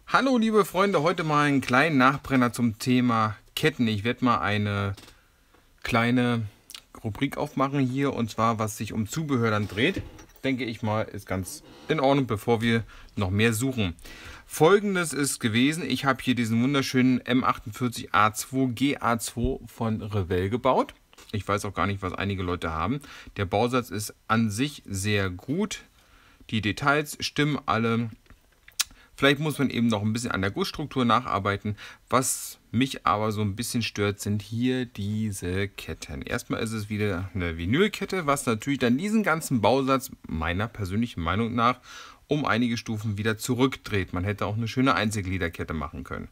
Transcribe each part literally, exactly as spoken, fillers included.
Hallo liebe Freunde, heute mal einen kleinen Nachbrenner zum Thema Ketten. Ich werde mal eine kleine Rubrik aufmachen hier, und zwar was sich um Zubehör dann dreht. Denke ich mal, ist ganz in Ordnung, bevor wir noch mehr suchen. Folgendes ist gewesen: Ich habe hier diesen wunderschönen M achtundvierzig A zwei G A zwei von Revell gebaut. Ich weiß auch gar nicht, was einige Leute haben. Der Bausatz ist an sich sehr gut. Die Details stimmen alle. Vielleicht muss man eben noch ein bisschen an der Gussstruktur nacharbeiten. Was mich aber so ein bisschen stört, sind hier diese Ketten. Erstmal ist es wieder eine Vinylkette, was natürlich dann diesen ganzen Bausatz meiner persönlichen Meinung nach um einige Stufen wieder zurückdreht. Man hätte auch eine schöne Einzelgliederkette machen können.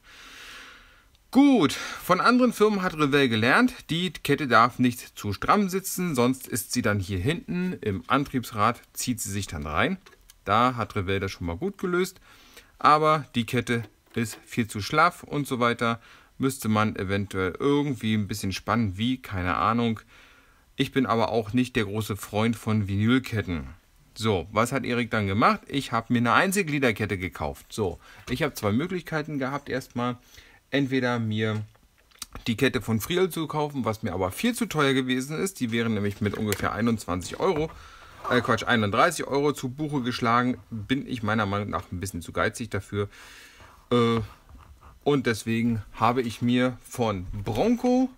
Gut, von anderen Firmen hat Revell gelernt, die Kette darf nicht zu stramm sitzen, sonst ist sie dann hier hinten im Antriebsrad, zieht sie sich dann rein. Da hat Revell das schon mal gut gelöst. Aber die Kette ist viel zu schlaff und so weiter. Müsste man eventuell irgendwie ein bisschen spannen, wie, keine Ahnung. Ich bin aber auch nicht der große Freund von Vinylketten. So, was hat Erik dann gemacht? Ich habe mir eine Einzelgliederkette gekauft. So, ich habe zwei Möglichkeiten gehabt erstmal. Entweder mir die Kette von Friel zu kaufen, was mir aber viel zu teuer gewesen ist. Die wären nämlich mit ungefähr einundzwanzig Euro. Äh, Quatsch, einunddreißig Euro zu Buche geschlagen. Bin ich meiner Meinung nach ein bisschen zu geizig dafür. Äh, und deswegen habe ich mir von Bronco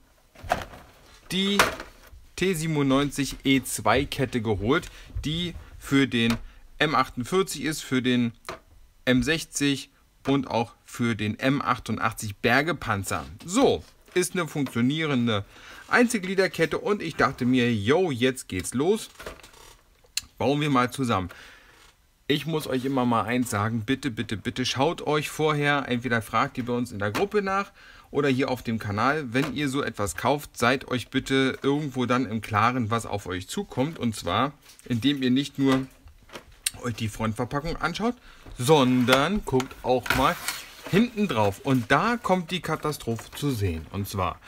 die T siebenundneunzig E zwei Kette geholt, die für den M achtundvierzig ist, für den M sechzig und auch für den M achtundachtzig Bergepanzer. So, ist eine funktionierende Einzelgliederkette und ich dachte mir, yo, jetzt geht's los. Bauen wir mal zusammen. Ich muss euch immer mal eins sagen, bitte, bitte, bitte schaut euch vorher, entweder fragt ihr bei uns in der Gruppe nach oder hier auf dem Kanal, wenn ihr so etwas kauft, seid euch bitte irgendwo dann im Klaren, was auf euch zukommt. Und zwar, indem ihr nicht nur euch die Frontverpackung anschaut, sondern guckt auch mal hinten drauf. Und da kommt die Katastrophe zu sehen. Und zwar: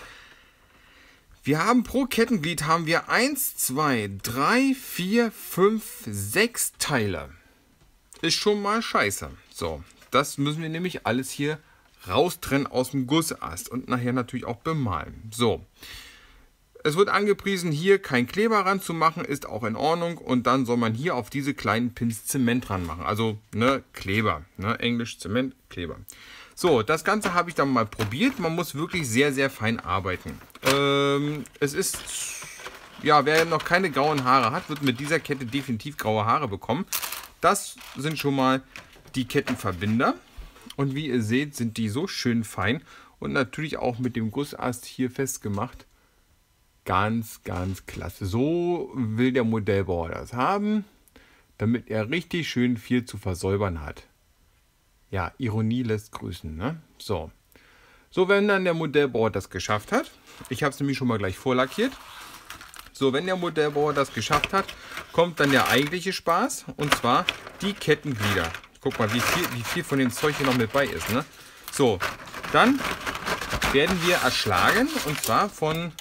Wir haben pro Kettenglied haben wir eins, zwei, drei, vier, fünf, sechs Teile. Ist schon mal scheiße. So, das müssen wir nämlich alles hier raustrennen aus dem Gussast und nachher natürlich auch bemalen. So, es wird angepriesen, hier kein Kleber ranzumachen, ist auch in Ordnung. Und dann soll man hier auf diese kleinen Pins Zement ranmachen. Also, ne, Kleber, ne, Englisch Zement, Kleber. So, das Ganze habe ich dann mal probiert. Man muss wirklich sehr, sehr fein arbeiten. Ähm, es ist, ja, wer noch keine grauen Haare hat, wird mit dieser Kette definitiv graue Haare bekommen. Das sind schon mal die Kettenverbinder. Und wie ihr seht, sind die so schön fein und natürlich auch mit dem Gussast hier festgemacht. Ganz, ganz klasse. So will der Modellbauer das haben, damit er richtig schön viel zu versäubern hat. Ja, Ironie lässt grüßen, ne? So. So, wenn dann der Modellbauer das geschafft hat, ich habe es nämlich schon mal gleich vorlackiert. So, wenn der Modellbauer das geschafft hat, kommt dann der eigentliche Spaß, und zwar die Kettenglieder. Guck mal, wie viel, wie viel von dem Zeug hier noch mit bei ist, ne? So, dann werden wir erschlagen, und zwar von,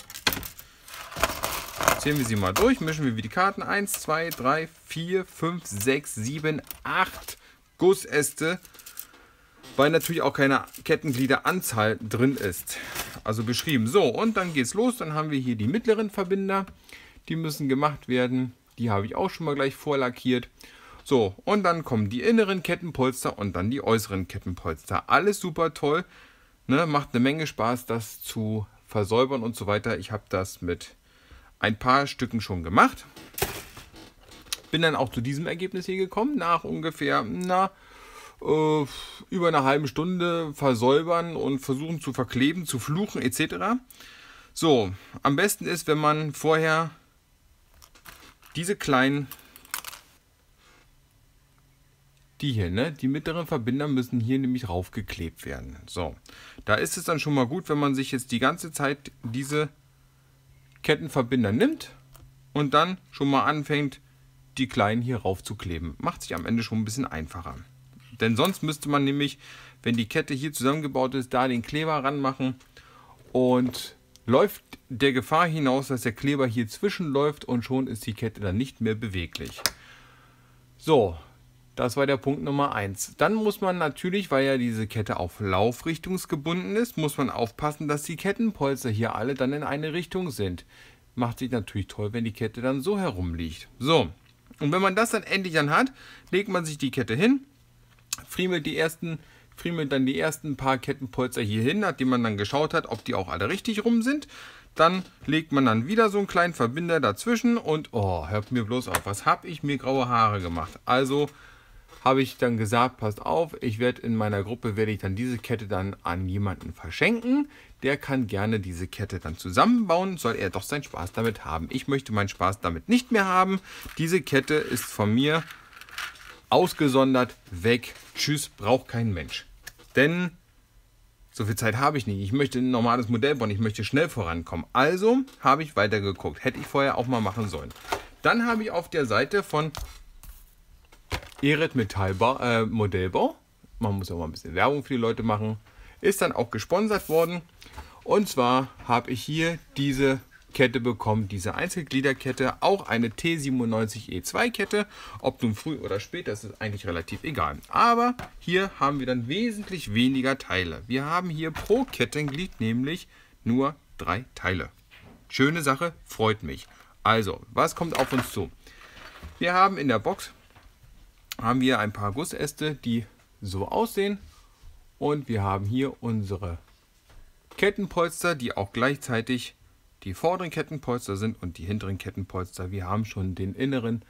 zählen wir sie mal durch, mischen wir wie die Karten, eins, zwei, drei, vier, fünf, sechs, sieben, acht Gussäste, weil natürlich auch keine Kettengliederanzahl drin ist, also beschrieben. So, und dann geht's los. Dann haben wir hier die mittleren Verbinder, die müssen gemacht werden. Die habe ich auch schon mal gleich vorlackiert. So, und dann kommen die inneren Kettenpolster und dann die äußeren Kettenpolster. Alles super toll, ne? Macht eine Menge Spaß, das zu versäubern und so weiter. Ich habe das mit ein paar Stücken schon gemacht. Bin dann auch zu diesem Ergebnis hier gekommen, nach ungefähr, na, Uh, über eine halbe Stunde versäubern und versuchen zu verkleben, zu fluchen et cetera. So, am besten ist, wenn man vorher diese kleinen, die hier, ne, die mittleren Verbinder müssen hier nämlich raufgeklebt werden. So, da ist es dann schon mal gut, wenn man sich jetzt die ganze Zeit diese Kettenverbinder nimmt und dann schon mal anfängt, die kleinen hier raufzukleben. Macht sich am Ende schon ein bisschen einfacher. Denn sonst müsste man nämlich, wenn die Kette hier zusammengebaut ist, da den Kleber ranmachen und läuft der Gefahr hinaus, dass der Kleber hier zwischenläuft und schon ist die Kette dann nicht mehr beweglich. So, Das war der Punkt Nummer eins. Dann muss man natürlich, weil ja diese Kette auf laufrichtungsgebunden ist, muss man aufpassen, dass die Kettenpolster hier alle dann in eine Richtung sind. Macht sich natürlich toll, wenn die Kette dann so herumliegt. So, und wenn man das dann endlich dann hat, legt man sich die Kette hin, friemelt die ersten, friemelt dann die ersten paar Kettenpolster hier hin, nachdem man dann geschaut hat, ob die auch alle richtig rum sind. Dann legt man dann wieder so einen kleinen Verbinder dazwischen und, oh, hört mir bloß auf, was habe ich mir graue Haare gemacht? Also habe ich dann gesagt, passt auf, ich werde in meiner Gruppe, werde ich dann diese Kette dann an jemanden verschenken. Der kann gerne diese Kette dann zusammenbauen, soll er doch seinen Spaß damit haben. Ich möchte meinen Spaß damit nicht mehr haben. Diese Kette ist von mir ausgesondert, weg, tschüss, braucht kein Mensch. Denn so viel Zeit habe ich nicht. Ich möchte ein normales Modell bauen, ich möchte schnell vorankommen. Also habe ich weitergeguckt, hätte ich vorher auch mal machen sollen. Dann habe ich auf der Seite von Eret Metallbau, äh, Modellbau, man muss ja mal ein bisschen Werbung für die Leute machen, ist dann auch gesponsert worden. Und zwar habe ich hier diese Kette bekommen, diese Einzelgliederkette, auch eine T siebenundneunzig E zwei Kette. Ob nun früh oder spät, das ist eigentlich relativ egal. Aber hier haben wir dann wesentlich weniger Teile. Wir haben hier pro Kettenglied nämlich nur drei Teile. Schöne Sache, freut mich. Also, was kommt auf uns zu? Wir haben in der Box haben wir ein paar Gussäste, die so aussehen, und wir haben hier unsere Kettenpolster, die auch gleichzeitig die vorderen Kettenpolster sind und die hinteren Kettenpolster. Wir haben schon den inneren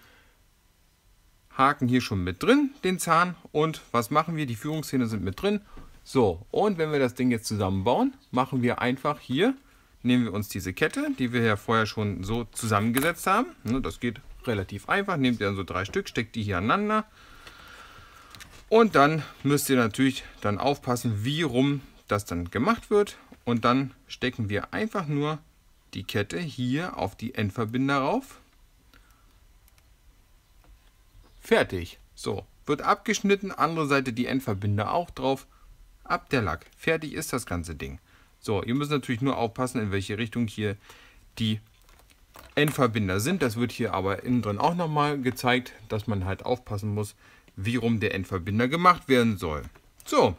Haken hier schon mit drin, den Zahn, und was machen wir? Die Führungszähne sind mit drin. So, und wenn wir das Ding jetzt zusammenbauen, machen wir einfach hier, nehmen wir uns diese Kette, die wir ja vorher schon so zusammengesetzt haben. Das geht relativ einfach. Nehmt ihr dann so drei Stück, steckt die hier aneinander. Und dann müsst ihr natürlich dann aufpassen, wie rum das dann gemacht wird. Und dann stecken wir einfach nur die Kette hier auf die Endverbinder rauf. Fertig. So, wird abgeschnitten, andere Seite die Endverbinder auch drauf. Ab der Lack. Fertig ist das ganze Ding. So, ihr müsst natürlich nur aufpassen, in welche Richtung hier die Endverbinder sind. Das wird hier aber innen drin auch nochmal gezeigt, dass man halt aufpassen muss, wie rum der Endverbinder gemacht werden soll. So,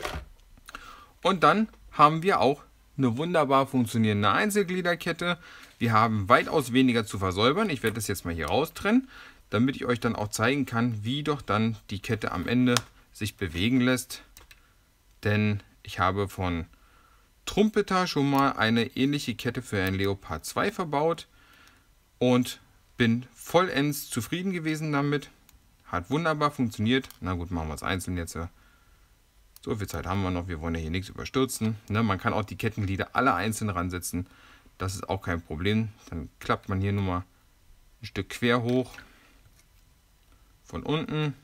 und dann haben wir auch eine wunderbar funktionierende Einzelgliederkette. Wir haben weitaus weniger zu versäubern. Ich werde das jetzt mal hier raustrennen, damit ich euch dann auch zeigen kann, wie doch dann die Kette am Ende sich bewegen lässt. Denn ich habe von Trumpeter schon mal eine ähnliche Kette für ein Leopard zwei verbaut und bin vollends zufrieden gewesen damit. Hat wunderbar funktioniert. Na gut, machen wir es einzeln jetzt. So viel Zeit haben wir noch. Wir wollen ja hier nichts überstürzen. Ne, man kann auch die Kettenglieder alle einzeln ransetzen. Das ist auch kein Problem. Dann klappt man hier nur mal ein Stück quer hoch. Von unten.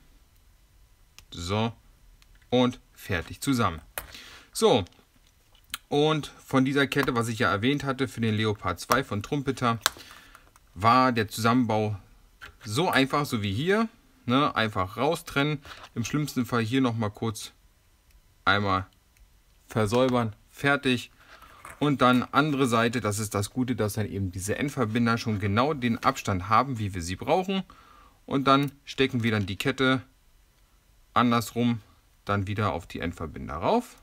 So. Und fertig zusammen. So. Und von dieser Kette, was ich ja erwähnt hatte, für den Leopard zwei von Trumpeter, war der Zusammenbau so einfach, so wie hier. Ne, einfach raustrennen. Im schlimmsten Fall hier nochmal kurz einmal versäubern. Fertig. Und dann andere Seite, das ist das Gute, dass dann eben diese Endverbinder schon genau den Abstand haben, wie wir sie brauchen. Und dann stecken wir dann die Kette andersrum dann wieder auf die Endverbinder rauf.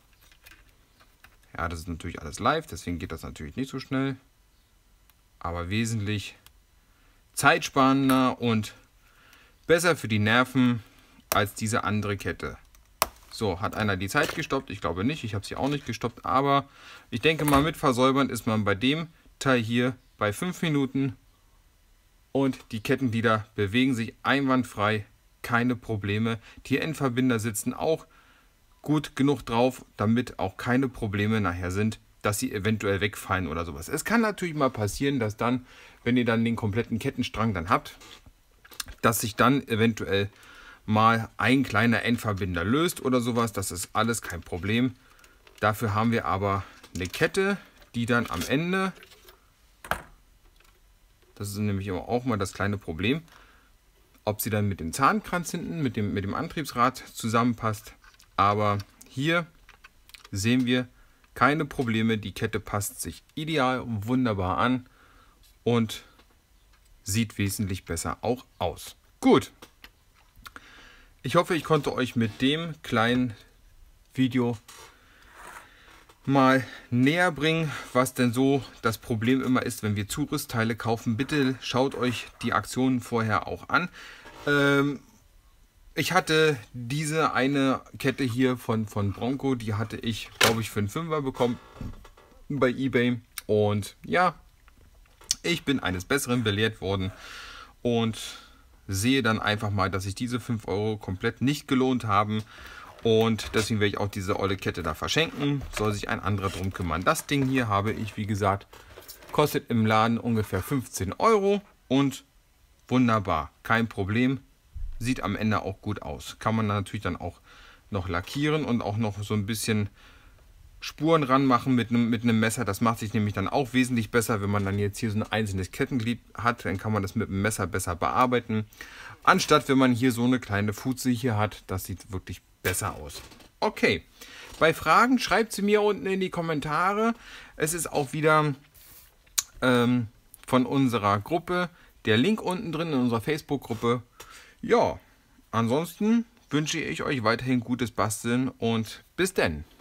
Ja, das ist natürlich alles live, deswegen geht das natürlich nicht so schnell. Aber wesentlich zeitsparender und besser für die Nerven als diese andere Kette. So, hat einer die Zeit gestoppt? Ich glaube nicht, ich habe sie auch nicht gestoppt. Aber ich denke mal, mit Versäubern ist man bei dem Teil hier bei fünf Minuten. Und die Kettenglieder bewegen sich einwandfrei, keine Probleme. Die Endverbinder sitzen auch gut genug drauf, damit auch keine Probleme nachher sind, dass sie eventuell wegfallen oder sowas. Es kann natürlich mal passieren, dass dann, wenn ihr dann den kompletten Kettenstrang dann habt, dass sich dann eventuell mal ein kleiner Endverbinder löst oder sowas. Das ist alles kein Problem. Dafür haben wir aber eine Kette, die dann am Ende, das ist nämlich auch mal das kleine Problem, ob sie dann mit dem Zahnkranz hinten, mit dem, mit dem Antriebsrad zusammenpasst. Aber hier sehen wir keine Probleme. Die Kette passt sich ideal und wunderbar an und sieht wesentlich besser auch aus. Gut. Ich hoffe, ich konnte euch mit dem kleinen Video mal näher bringen, was denn so das Problem immer ist, wenn wir Zurüstteile kaufen. Bitte schaut euch die Aktionen vorher auch an. Ähm, ich hatte diese eine Kette hier von, von Bronco, die hatte ich, glaube ich, für einen Fünfer bekommen bei eBay. Und ja, ich bin eines Besseren belehrt worden und sehe dann einfach mal, dass sich diese fünf Euro komplett nicht gelohnt haben. Und deswegen werde ich auch diese olle Kette da verschenken. Soll sich ein anderer drum kümmern. Das Ding hier habe ich, wie gesagt, kostet im Laden ungefähr fünfzehn Euro. Und wunderbar, kein Problem. Sieht am Ende auch gut aus. Kann man natürlich dann auch noch lackieren und auch noch so ein bisschen Spuren ranmachen mit einem, mit einem Messer. Das macht sich nämlich dann auch wesentlich besser, wenn man dann jetzt hier so ein einzelnes Kettenglied hat. Dann kann man das mit dem Messer besser bearbeiten. Anstatt wenn man hier so eine kleine Fuze hier hat. Das sieht wirklich besser aus. Okay, bei Fragen schreibt sie mir unten in die Kommentare. Es ist auch wieder ähm, von unserer Gruppe der Link unten drin in unserer Facebook-Gruppe. Ja, ansonsten wünsche ich euch weiterhin gutes Basteln und bis denn.